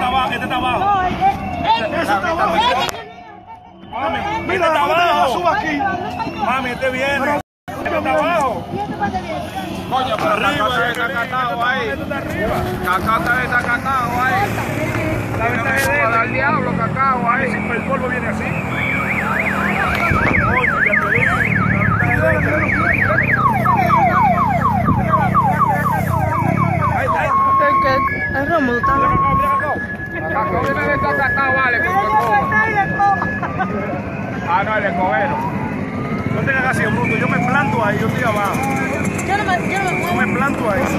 abajo, este está abajo. Ese está abajo. Mami, este está abajo. Suba aquí. Mami, este viene. Este está abajo. Coño, pero arriba está catado ahí. Cacao está catado ahí. Para el diablo, cacao ahí. El polvo viene así. Coño, ya te digo. El Rómulo está Cacao viene de cacao, vale. Ah, no, el escobero. No tengas así, bruto. Yo me planto ahí, yo estoy abajo. Yo me planto ahí.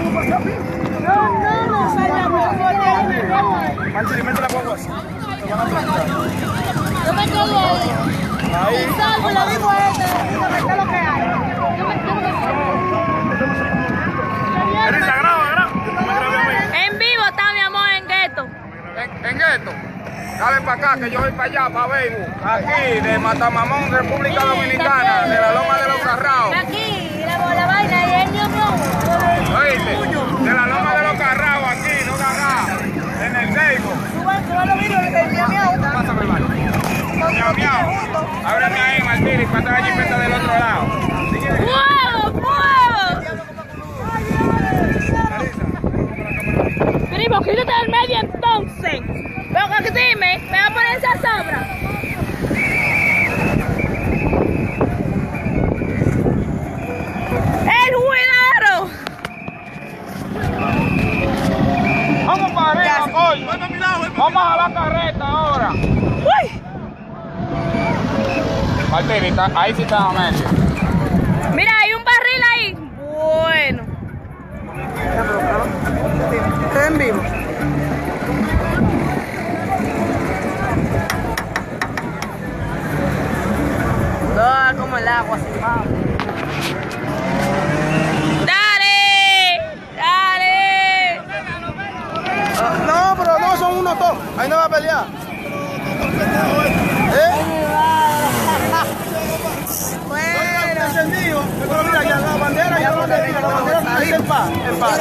Martín, mete la guagua así. Te van a plantar. Yo me quedo ahí. Ahí. Salvo, le digo a este, que lo que hay. Eres sagrado, ¿verdad? Yo me grabé a mí. En vivo está mi amor en Gueto. En esto. Dale para acá, que yo voy para allá, para Beibu. Aquí, de Matamamón, República Dominicana, de la Loma de los Carraos. Aquí, la vaina y el ñoño. ¿Oíste? De la Loma de los Carraos, aquí, no cagá. En el Seibo. Suban los vídeos del miau. Pásame el baño. Miau, miau. Ábreme ahí, Martín, para estar allí frente del otro lado. ¡Fuego, fuego! Primo, quítate del medio entonces. Pero que dime, me va a poner esa sombra. ¡El juidero! Vamos para arriba, coño. Vamos a la carreta ahora. ¡Uy! Martín, ahí sí está a medio. Mira, hay un barril ahí. Bueno. Está en vivo. No, como el agua sin más. ¡Dale! ¡Dale! No, pero no, son unos dos. Ahí no va a pelear. Bueno. Encendido. Pero mira, ya la bandera, ya la bandera. Ahí está en paz. En paz.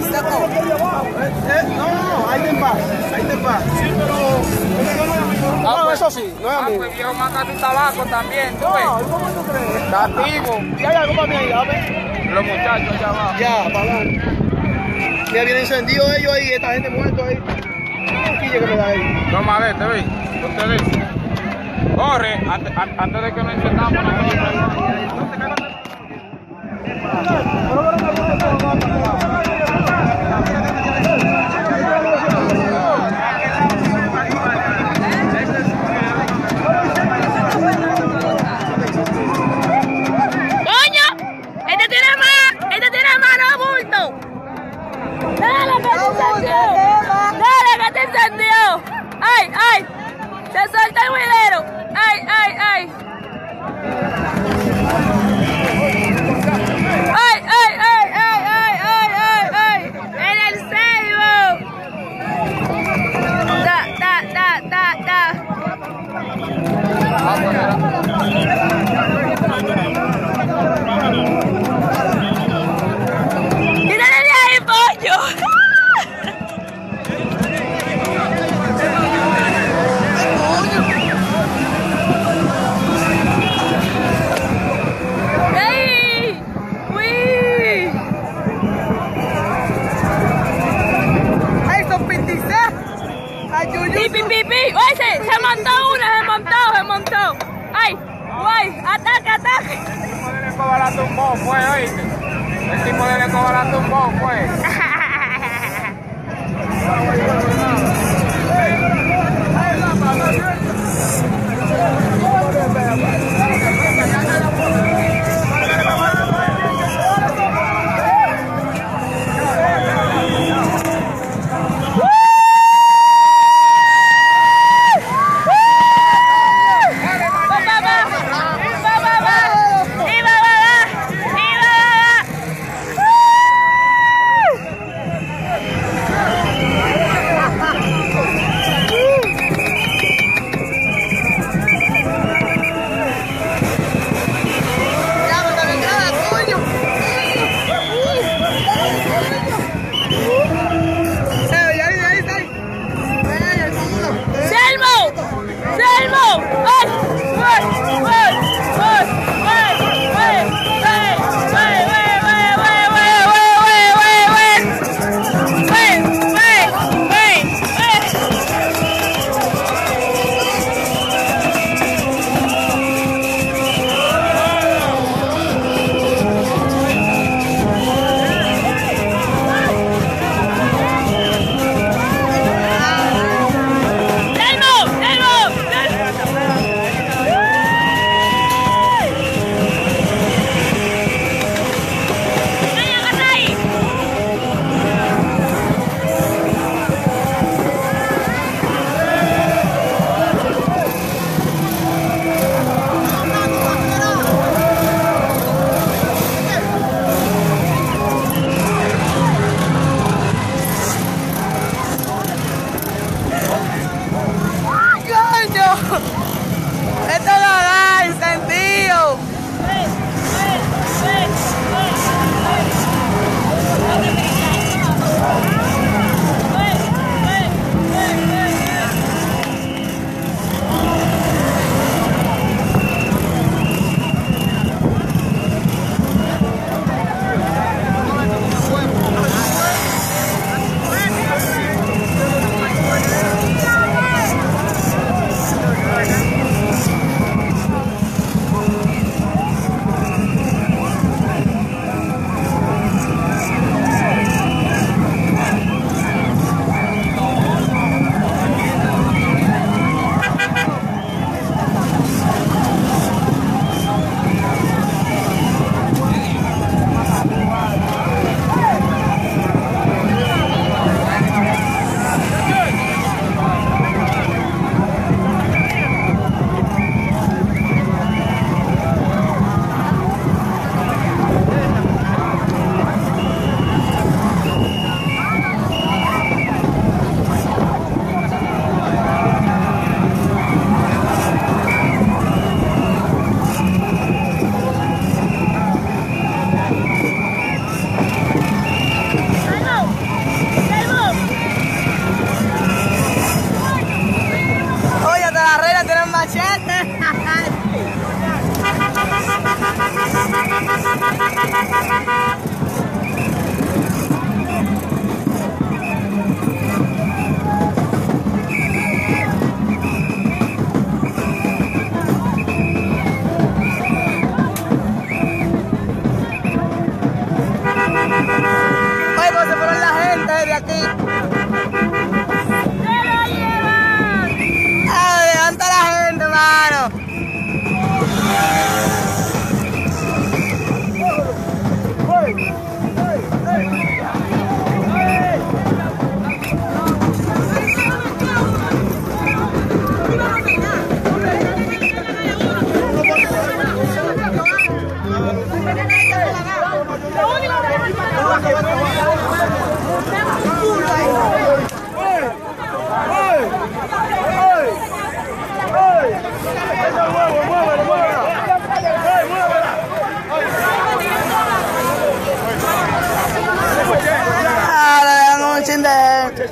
No, ahí está en paz. Ahí está en paz. Sí, pero... No, eso sí, no es amigo. Pues viejo, mata tu tabaco también, tú No, ves. ¿cómo tú crees? Está activo. ¿Y hay algo para mí ahí? A ver. Los muchachos ya van. Ya, para adelante. Ya viene encendido ellos ahí, esta gente muerto ahí. Que me da ahí. Toma, vete, ve. Ustedes. Corre, antes de que nos encendamos. ¡Coño! ¡Este tiene más, no bulto! ¡Dale que te encendió! ¡Dale que te encendió! ¡Ay, ay! ¡Se suelta el huilero! ¡Ay, ay, ay! ¡Ay, ay, ay, ay, ay, ay, ay, ay! ¡En el ceibo! ¡Da, da, da, da, da! ¡Quítale de ahí, pollo! ¡Ey! ¡Uy! ¡Ay, son 26! ¡Pi, pi, pi, pi! ¡Oye! ¡Se montó uno! ¡Se montó! ¡Ay! ¡Guay! ¡Ataque, ataque! El tipo del escoba la tumbó, fue, oíste. El tipo del escoba la tumbó, fue.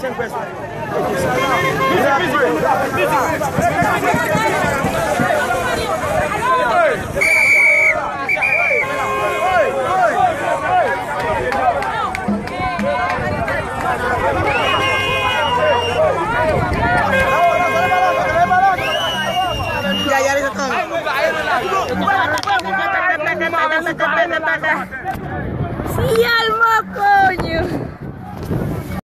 100 pesos. Ya dice todo. Sí, alma, coño.